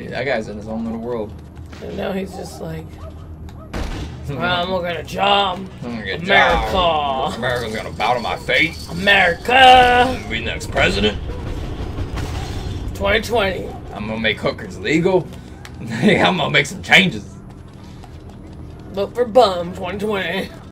Dude, that guy's in his own little world. And now he's just like, I'm gonna get a job. I'm gonna get a America. job. America's gonna bow to my fate. America. I'm gonna be the next president. 2020. I'm gonna make hookers legal. I'm gonna make some changes. Vote for Bum 2020.